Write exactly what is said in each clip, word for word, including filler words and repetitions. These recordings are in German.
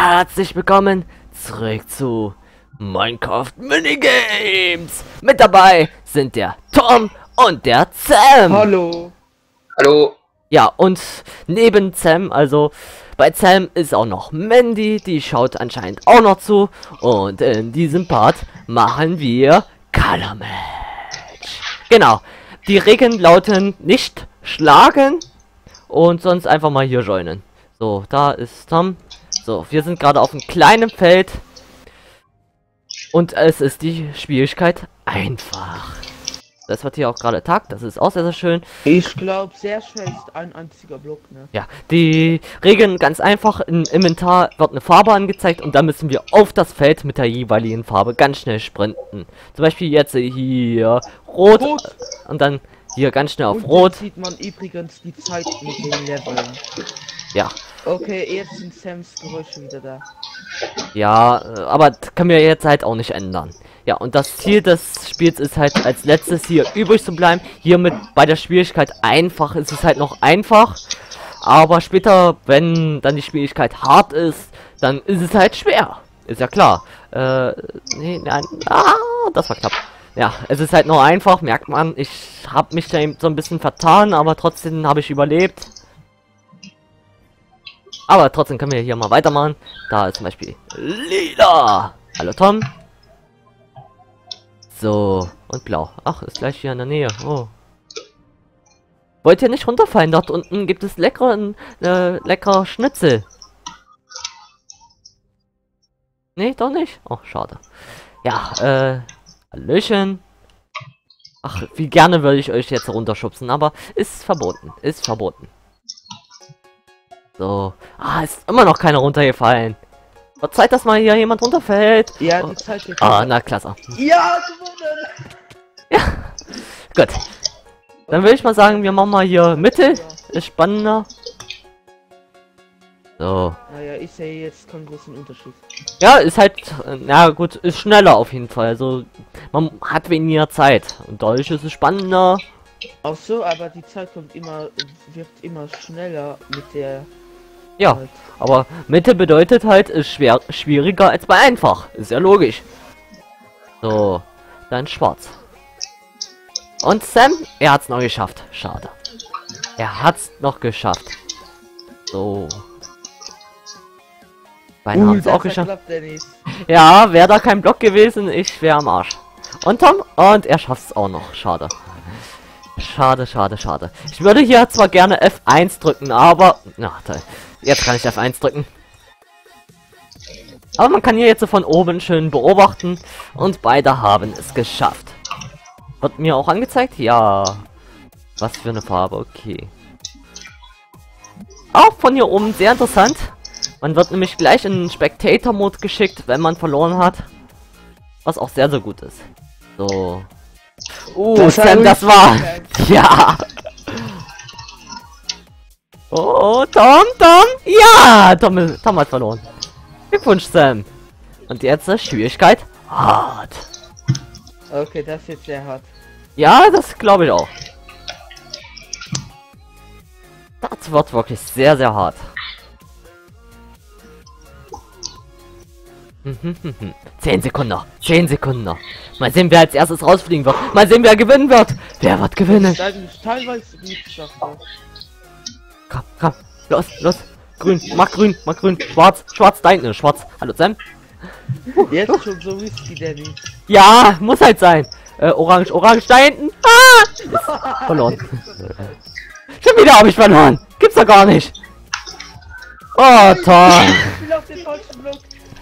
Herzlich willkommen zurück zu Minecraft Minigames. Mit dabei sind der Tom und der Sam. Hallo. Hallo. Ja, und neben Sam, also bei Sam ist auch noch Mandy, die schaut anscheinend auch noch zu. Und in diesem Part machen wir Color Match. Genau, die Regeln lauten nicht schlagen und sonst einfach mal hier joinen. So, da ist Tom. So, wir sind gerade auf einem kleinen Feld. Und es ist die Schwierigkeit einfach. Das wird hier auch gerade Tag, das ist auch sehr, sehr schön. Ich glaube, sehr schwer ist ein einziger Block, ne? Ja, die Regeln ganz einfach. Im Inventar wird eine Farbe angezeigt und dann müssen wir auf das Feld mit der jeweiligen Farbe ganz schnell sprinten. Zum Beispiel jetzt hier Rot, Rot. Und dann hier ganz schnell auf Und Rot. jetzt sieht man übrigens die Zeit mit den Leveln. Ja, Okay, jetzt sind Sams Geräusche wieder da. ja, äh, aber das können wir jetzt halt auch nicht ändern. Ja, und das Ziel des Spiels ist halt als letztes hier übrig zu bleiben. Hier mit bei der Schwierigkeit einfach ist es halt noch einfach. Aber später, wenn dann die Schwierigkeit hart ist, dann ist es halt schwer. Ist ja klar. Äh, nee, nein. Ah, das war knapp. Ja, es ist halt nur einfach, merkt man. Ich habe mich da eben so ein bisschen vertan, aber trotzdem habe ich überlebt. Aber trotzdem können wir hier mal weitermachen. Da ist zum Beispiel Lila. Hallo Tom. So, und blau. Ach, ist gleich hier in der Nähe. Oh. Wollt ihr nicht runterfallen? Dort unten gibt es leckeren, äh, leckere Schnitzel. Nee, doch nicht? Oh, schade. Ja, äh, Hallöchen. Ach, wie gerne würde ich euch jetzt runterschubsen, aber ist verboten. Ist verboten. So. Ah, ist immer noch keiner runtergefallen. Wird Zeit, dass mal hier jemand runterfällt. Ja, Oh. die Zeit wird. Ah, na klasse. Ja, gewonnen! Ja, gut. Dann würde ich mal sagen, wir machen mal hier Mitte. Ist spannender. So. Naja, ich sehe jetzt keinen großen Unterschied. Ja, ist halt, äh, na gut, ist schneller auf jeden Fall. Also, man hat weniger Zeit. Und dadurch ist es spannender. Ach so, aber die Zeit kommt immer, wird immer schneller mit der. Ja, Zeit. aber Mitte bedeutet halt, ist schwer, schwieriger als bei einfach. Ist ja logisch. So, dann schwarz. Und Sam, er hat's noch geschafft. Schade. Er hat's noch geschafft. So. Beinahe Uh, haben's das auch geschafft. klappt, Dennis. Ja, wäre da kein Block gewesen, ich wäre am Arsch. Und Tom, und er schafft's auch noch. Schade. Schade, schade, schade. Ich würde hier zwar gerne F eins drücken, aber... Na, toll. Jetzt kann ich F eins drücken. Aber man kann hier jetzt so von oben schön beobachten. Und beide haben es geschafft. Wird mir auch angezeigt? Ja. Was für eine Farbe, okay. Auch von hier oben sehr interessant. Man wird nämlich gleich in Spectator-Mode geschickt, wenn man verloren hat. Was auch sehr, sehr gut ist. So. Uh, Das Sam, war das war... richtig Ja. Oh, Tom, Tom. Ja, Tom, Tom hat verloren. Glückwunsch, Sam. Und jetzt ist Schwierigkeit hart. Okay, das wird sehr hart. Ja, das glaube ich auch. Das wird wirklich sehr, sehr hart. Zehn Sekunden noch. Zehn Sekunden noch. Mal sehen, wer als erstes rausfliegen wird. Mal sehen, wer gewinnen wird. Wer wird gewinnen? Das ist teilweise nicht geschafft. Komm, komm. Los, los. Grün. Mach grün. Mach grün. Schwarz. Schwarz. Da hinten. Schwarz. Hallo, Sam. Jetzt schon so risky, Dennis. Ja, muss halt sein. Äh, orange. Orange. Da hinten. Ah! Ist verloren. Schon wieder habe ich verloren. Gibt's doch gar nicht. Oh, toll. Ich bin auf den falschen Block.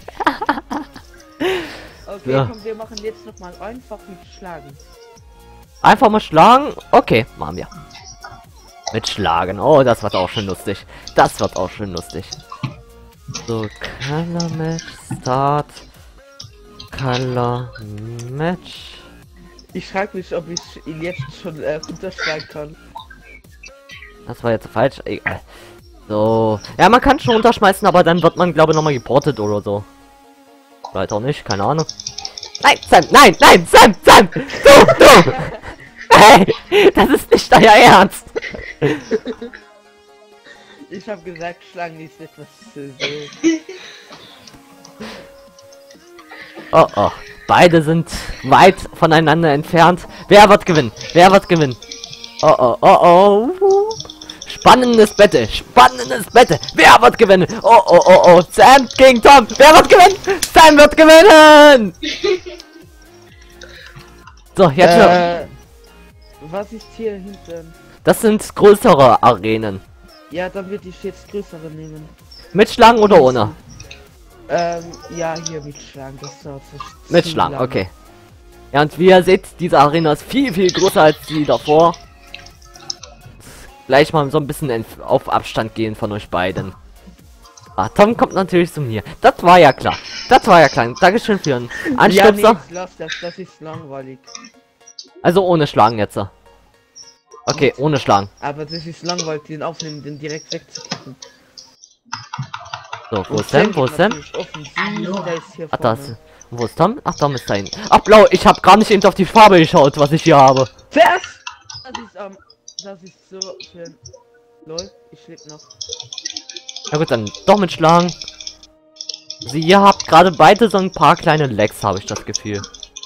Okay, Ja. komm, wir machen jetzt noch mal einfach mit Schlagen. Einfach mal schlagen. Okay, machen wir. Mit Schlagen. Oh, das wird auch schon lustig. Das wird auch schon lustig. So, Color Match Start. Color Match. Ich frage mich, ob ich ihn jetzt schon äh, runterschlagen kann. Das war jetzt falsch. Egal. So. Ja, man kann schon runterschmeißen, aber dann wird man, glaube ich, nochmal geportet oder so. Vielleicht auch nicht, keine Ahnung. Nein, Sam, nein, nein, Sam, Sam! Du, du! Hey, das ist nicht euer Ernst! Ich habe gesagt, Schlagen ist etwas äh, so. Oh oh. Beide sind weit voneinander entfernt. Wer wird gewinnen? Wer wird gewinnen? Oh oh oh oh. Spannendes Bette. Spannendes Bette. Wer wird gewinnen? Oh oh oh oh. Sam gegen Tom. Wer wird gewinnen? Sam wird gewinnen. So, jetzt. Äh, was ist hier hinten? Das sind größere Arenen. Ja, dann würde ich jetzt größere nehmen. Mit Schlangen oder ohne? Ähm, ja, hier mit Schlangen. Das dauert so Mit zu Schlangen, lange. okay. Ja, und wie ihr seht, diese Arena ist viel, viel größer als die davor. Gleich mal so ein bisschen entf- auf Abstand gehen von euch beiden. Ah, Tom kommt natürlich zu mir. Das war ja klar. Das war ja klar. Dankeschön für den Ja, nee, Anstupser. jetzt lass das, das ist langweilig. Also ohne Schlagen jetzt. Okay, ohne Schlagen. Aber das ist langweilig, den aufnehmen, den direkt wegzukicken. So, wo ist Sam? Wo ist Sam? Offensiv, der ist hier Ach, da ist. vorne. Wo ist Tom? Ach, Tom ist da hinten. Ach, blau. Ich habe gar nicht eben auf die Farbe geschaut, was ich hier habe. Vers! Das ist, ähm, das ist so schön. Lol, ich lebe noch. Na gut, dann doch mit Schlagen. Sie, ihr habt gerade beide so ein paar kleine Lecks, habe ich das Gefühl.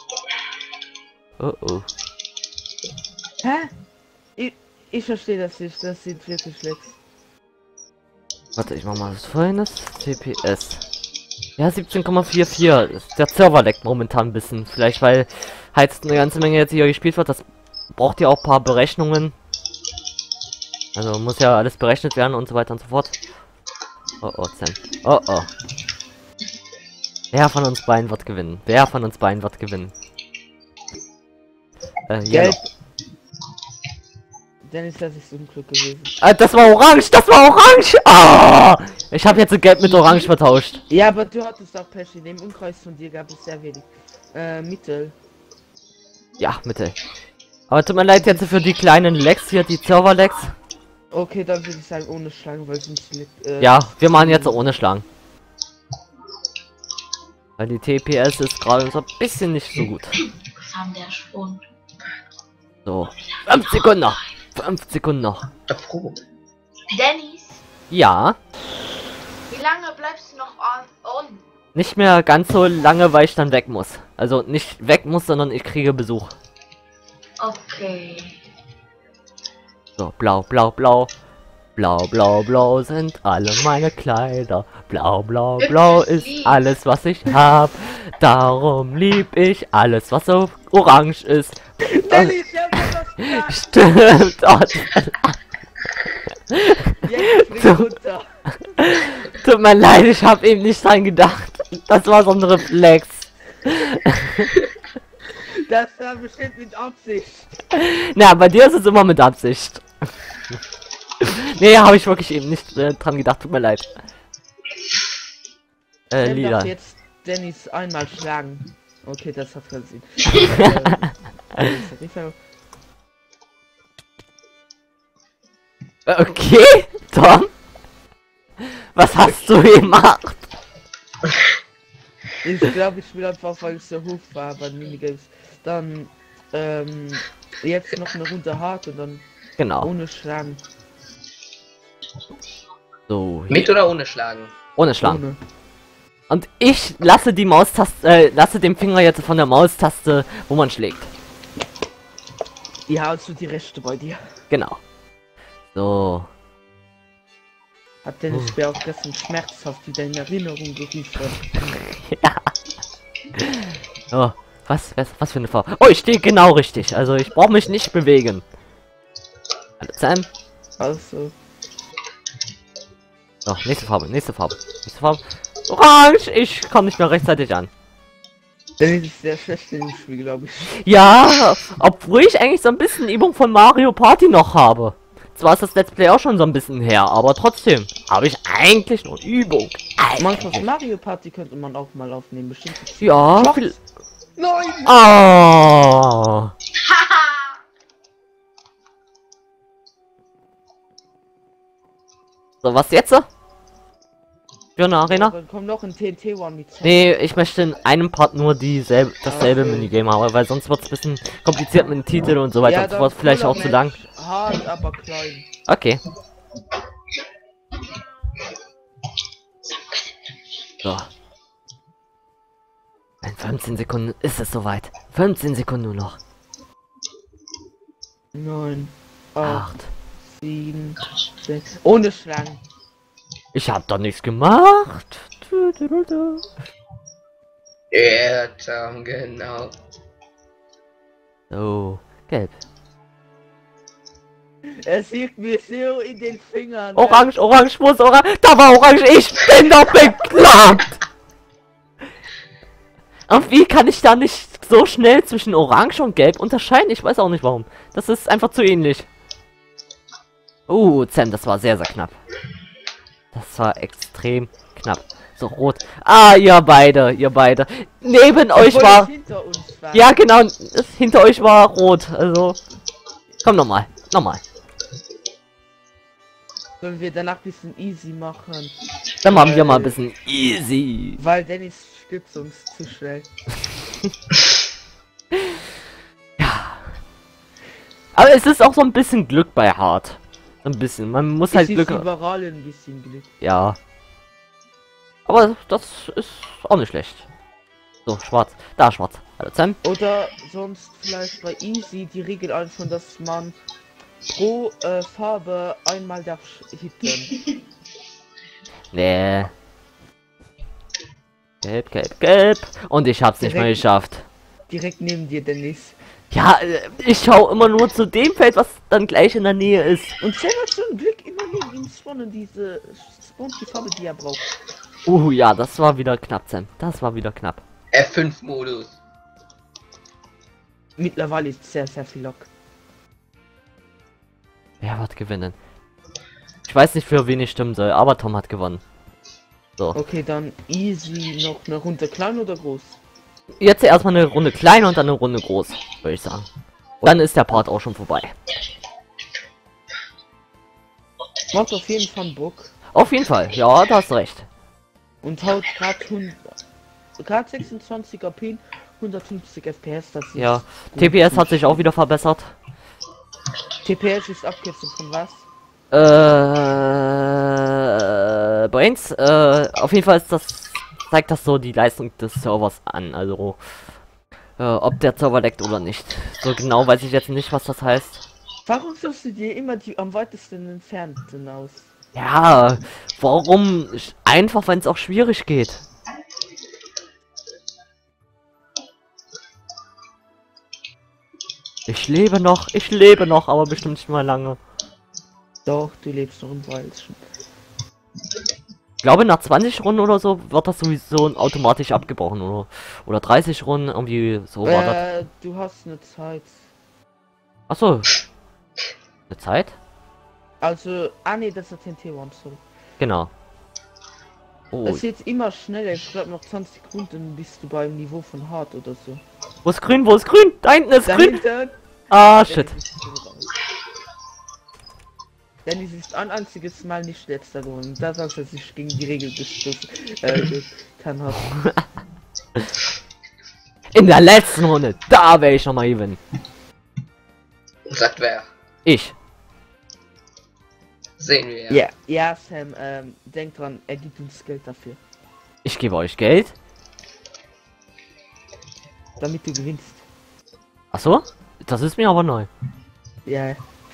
Oh oh. Hä? Ich, ich verstehe das nicht, das sieht wirklich schlecht. Warte, ich mach mal was Folgendes. C P S. Ja, siebzehn Komma vierundvierzig. Der Server leckt momentan ein bisschen. Vielleicht, weil halt eine ganze Menge jetzt hier gespielt wird. Das braucht ja auch ein paar Berechnungen. Also muss ja alles berechnet werden und so weiter und so fort. Oh oh, Sam. Oh oh. Wer von uns beiden wird gewinnen? Wer von uns beiden wird gewinnen? Äh, Gelb. Dennis, das ist unklug gewesen. Ah, das war orange, das war orange! Ah! Ich habe jetzt gelb mit orange vertauscht. Ja, aber du hattest auch Pech. In dem Umkreis von dir gab es sehr wenig. Äh, Mittel. Ja, Mitte. Aber tut mir leid jetzt für die kleinen Lecks hier, die Server-Lecks. Okay, dann würde ich sagen ohne Schlangen, weil sonst liegt, äh, Ja, wir machen jetzt ohne Schlangen. Weil die T P S ist gerade so ein bisschen nicht so gut. Was haben der Schwund? So. fünf Sekunden noch. fünf Sekunden noch. Dennis, Ja. wie lange bleibst du noch on? on? Nicht mehr ganz so lange, weil ich dann weg muss. Also nicht weg muss, sondern ich kriege Besuch. Okay. So, blau, blau, blau. Blau, blau, blau sind alle meine Kleider. Blau, blau, blau ist alles, was ich hab. Darum lieb ich alles, was so orange ist. Dennis, ich hab dir was gesagt. Stimmt. Oh, Jetzt spring runter. tut mir leid, ich habe eben nicht dran gedacht. Das war so ein Reflex. Das war bestimmt mit Absicht. Na, bei dir ist es immer mit Absicht. Nee, habe ich wirklich eben nicht äh, dran gedacht. Tut mir leid. Äh, Nimm Lieder. doch jetzt Dennis einmal schlagen. Okay, das hat keinen Sinn. ähm, das hat nicht ver- Okay, Tom? Was hast du gemacht? Ich glaube, ich spiele einfach, weil ich so hoch war bei den Minigames. Dann, ähm, jetzt noch eine Runde hart und dann Genau. ohne Schlagen. So, Mit oder ohne Schlagen? ohne Schlangen. Ohne. Und ich lasse die Maustaste, äh, lasse den Finger jetzt von der Maustaste, wo man schlägt. Ja, also die Rechte bei dir. Genau. So. Hat Dennis oh. auch gestern schmerzhaft wieder in Erinnerung gerufen. Ja. Oh, was, was, was für eine Farbe? Oh, ich stehe genau richtig. Also ich brauche mich nicht bewegen. Hallo Sam. Also. So, nächste Farbe, nächste Farbe, nächste Farbe. Orange, ich komme nicht mehr rechtzeitig an. Dennis ist sehr schlecht in dem Spiel, glaube ich. Ja, obwohl ich eigentlich so ein bisschen Übung von Mario Party noch habe. Zwar ist das Let's Play auch schon so ein bisschen her, aber trotzdem habe ich eigentlich nur Übung. Manchmal Mario Party könnte man auch mal aufnehmen, bestimmt. Ja, viel... Nein! Oh. So, was jetzt? Für eine Arena? Dann kommt noch ein T N T One mit. Nee, ich möchte in einem Part nur dieselbe, dasselbe Okay. Minigame haben, weil sonst wird es ein bisschen kompliziert mit dem Titel und so weiter Ja, und so fort. Vielleicht auch zu lang. Hart, aber klein. Okay. So. Eins, fünfzehn Sekunden ist es soweit. fünfzehn Sekunden nur noch. neun, acht, Acht. sieben, sechs. Ohne Schlangen. Ich hab doch nichts gemacht. Ja, Tom, genau. So, gelb. Er sieht mir so in den Fingern. Orange, orange, muss orange. Da war orange. Ich bin doch bekloppt. Und wie kann ich da nicht so schnell zwischen orange und gelb unterscheiden? Ich weiß auch nicht warum. Das ist einfach zu ähnlich. Uh, Sam, das war sehr, sehr knapp. Das war extrem knapp. So, rot. Ah, ihr beide, ihr beide. Neben euch Obwohl war... es hinter uns war. Ja, genau. Das hinter euch war rot. Also... Komm nochmal. Nochmal. Sollen wir danach ein bisschen easy machen? Dann machen wir mal ein Äh, bisschen easy. Weil Dennis stützt uns zu schnell. Ja. Aber es ist auch so ein bisschen Glück bei Hart. Ein bisschen. Man muss halt Es Glück... ist überall ein bisschen Glück. Ja. Aber das ist auch nicht schlecht. So, schwarz. Da, schwarz. Hallo, Sam. Oder sonst vielleicht bei Easy die Regel einfach, dass man pro äh, Farbe einmal darf hitten. Nee. Gelb, gelb, gelb. Und ich hab's nicht mehr Direkt- geschafft. Direkt neben dir, Dennis. Ja, äh, ich schau immer nur zu dem Feld, was dann gleich in der Nähe ist. Und Sam hat schon Glück, immer neben ihm spawnen diese spawnt die Farbe, die er braucht. Uh, ja, das war wieder knapp, Sam. Das war wieder knapp. F fünf Modus. Mittlerweile ist sehr, sehr viel Lock. Wer wird gewinnen? Ich weiß nicht, für wen ich stimmen soll, aber Tom hat gewonnen. So. Okay, dann Easy noch eine Runde klein oder groß? Jetzt erstmal eine Runde klein und dann eine Runde groß, würde ich sagen. Und dann ist der Part auch schon vorbei. Macht auf jeden Fall Bock. Auf jeden Fall, ja, da hast du recht. Und haut gerade Grad sechsundzwanzig A P, hundertfünfzig F P S, das ist Ja, gut. T P S hat sich auch wieder verbessert. T P S ist Abkürzung von was? Äh, Brains, äh, auf jeden Fall ist das, zeigt das so die Leistung des Servers an, also, äh, ob der Server leckt oder nicht. So genau weiß ich jetzt nicht, was das heißt. Warum suchst du dir immer die am weitesten entfernten aus? Ja, warum? Einfach, wenn es auch schwierig geht. Ich lebe noch, ich lebe noch, aber bestimmt nicht mal lange. Doch, du lebst noch im Weilchen. Ich glaube, nach zwanzig Runden oder so wird das sowieso automatisch abgebrochen, oder? Oder dreißig Runden, irgendwie so war das. Äh, du hast eine Zeit. Achso. Eine Zeit? Also, ah nee, das ist T N T One, sorry. Genau. Oh, Es wird immer schneller, ich glaube noch zwanzig Sekunden bist du beim Niveau von Hard oder so. wo ist grün, wo ist grün? Da hinten ist grün! Dahinter, Ah, shit. Dennis ist ein einziges Mal nicht letzter geworden. Das heißt, dass ich gegen die Regel gestoßen äh, getan habe. In der letzten Runde, da wäre ich noch mal even. Sagt wer? Ich. Sehen wir. Ja, ja, Sam, ähm, denk dran, er gibt uns Geld dafür, Ich gebe euch Geld. damit du gewinnst. Achso? Das ist mir aber neu. Ja.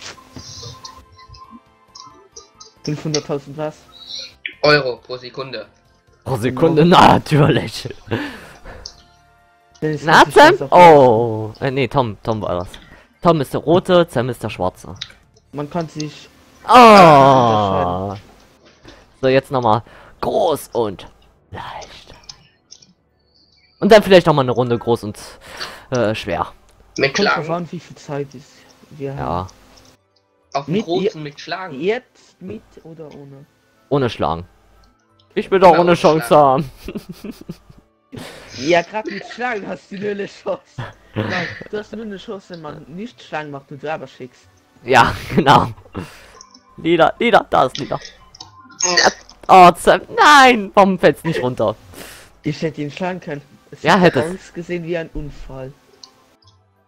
fünfhunderttausend was? Euro pro Sekunde. Pro Sekunde, na, natürlich. Dennis, Na, kannst du Sam? das auch- Oh. Äh, nee, Tom. Tom war das. Tom ist der rote, Sam ist der schwarze. Man kann sich Oh. So, jetzt nochmal groß und leicht. Und dann vielleicht nochmal eine Runde groß und äh, schwer. Mit kommt drauf Schlagen. an, wie viel Zeit ist. Wir Ja, Auf dem Mit- großen mit Schlagen. haben jetzt mit oder ohne. ohne Schlagen. Ich will doch Genau, ohne Chance Schlagen. haben. Ja, gerade mit Schlagen hast du nur eine Chance. Nein, du hast nur eine Chance, wenn man nicht Schlagen macht und du aber schickst. Ja, genau. Lieder, Lieder, da ist Lieder. Oh, Sam, nein! Warum fällt's nicht runter? Ich hätte ihn schlagen können. Es Ja, hat hätte es. ausgesehen wie ein Unfall.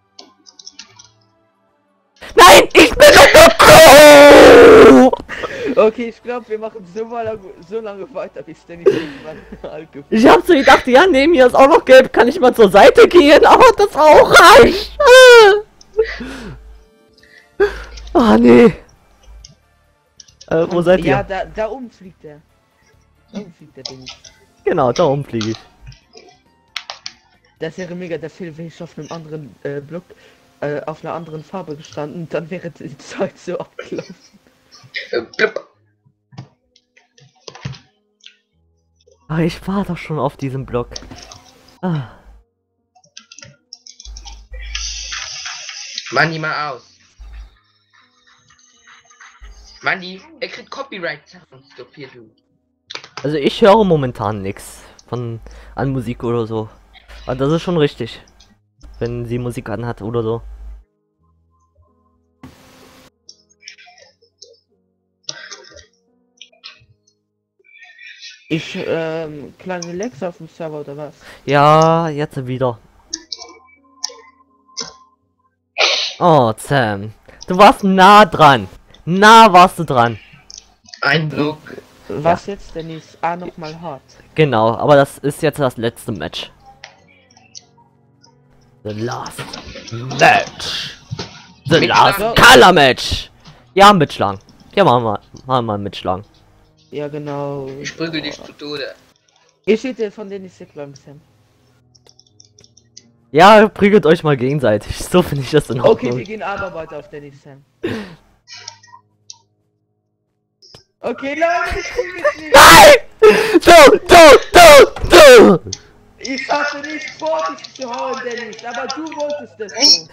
Nein! Ich bin doch... Oh! Okay, ich glaube, wir machen so, mal, so lange weiter, bis Dennis irgendwann alt Ich hab so gedacht, ja, neben mir ist auch noch gelb, kann ich mal zur Seite gehen, aber das auch reicht. Ah, nee. Äh, wo seid Ja, ihr? da, da oben fliegt er. Da oben fliegt der Dennis. Genau, da oben fliege ich. Das wäre mega der Film, wenn ich auf einem anderen äh, Block, äh, auf einer anderen Farbe gestanden, dann wäre die Zeit so abgelaufen. Äh, blub. Ah, ich war doch schon auf diesem Block. Ah. Mann, mal aus. Mann, er kriegt Copyright-Sachen. Stopp hier, du. Also ich höre momentan nichts von an Musik oder so. Aber das ist schon richtig. Wenn sie Musik anhat oder so. Ich, ähm, kleine Lex auf dem Server oder was? Ja, jetzt wieder. Oh, Sam. Du warst nah dran. Nah warst du dran. Ein Block. Was jetzt, Dennis? Ah, nochmal hart. Genau, aber das ist jetzt das letzte Match. The last match. The last Mitschlagen. color match. Ja, mitschlagen. Ja, machen wir, machen wir mitschlagen. Ja, genau. Ich prügel dich zu Tode. Ich hätte von Dennis weg beim Sam. Ja, prügelt euch mal gegenseitig. So finde ich das in Okay, Ordnung. wir gehen aber weiter auf Dennis Sam. Okay, Leute, ich will jetzt nicht. Nein! Du, du, du, du! Ich hatte nicht vor, dich zu hauen, Dennis, aber du wolltest das so.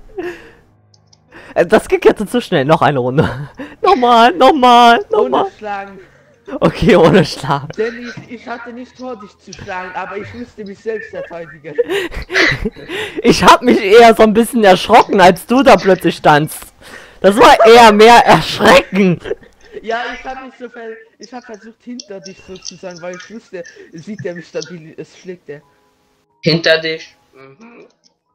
Äh, Das geht jetzt zu schnell. Noch eine Runde. Nochmal, nochmal, nochmal. Ohne Schlagen. Okay, ohne Schlag. Dennis, ich hatte nicht vor, dich zu schlagen, aber ich musste mich selbst verteidigen. Ich hab mich eher so ein bisschen erschrocken, als du da plötzlich standst. Das war eher mehr Erschrecken. Ja, ich habe mich so ver ich habe versucht hinter dich so zu sein, weil ich wusste, sieht er mich stabil, es schlägt er. Hinter dich. Mhm.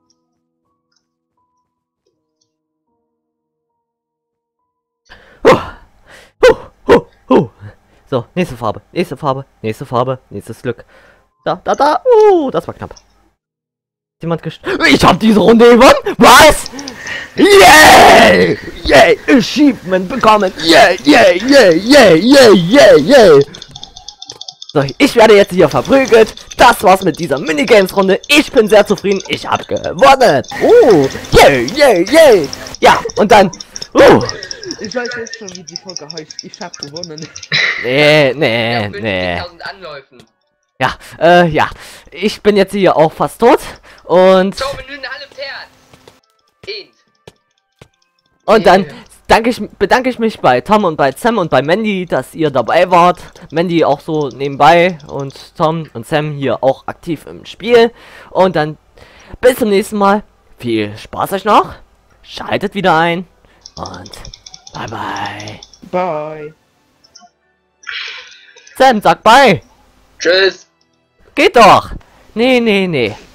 Huh. Huh, huh, huh. So, nächste Farbe, nächste Farbe, nächste Farbe, nächstes Glück. Da, da, da. Uh, das war knapp. Jemand gest... Ich hab diese Runde gewonnen. Was? Yay! Yay! Achievement bekommen. Yay! Yay! Yay! Yay! Yay! Yay! Yay! So, ich werde jetzt hier verprügelt. Das war's mit dieser Minigames-Runde. Ich bin sehr zufrieden. Ich hab gewonnen. Uh! Yay! Yay! Yay! Ja, und dann... Uh! Ich weiß jetzt schon, wie die Folge heißt. Ich hab gewonnen. Nee, nee, Ja, nee. fünfzigtausend Anläufen. Ja, äh, ja. Ich bin jetzt hier auch fast tot. Und... So, Menü alle Pferd. Eins. Und dann Yeah. danke ich, bedanke ich mich bei Tom und bei Sam und bei Mandy, dass ihr dabei wart. Mandy auch so nebenbei und Tom und Sam hier auch aktiv im Spiel. Und dann bis zum nächsten Mal. Viel Spaß euch noch. Schaltet wieder ein. Und bye bye. Bye. Sam, sag bye. Tschüss. Geht doch. Nee, nee, nee.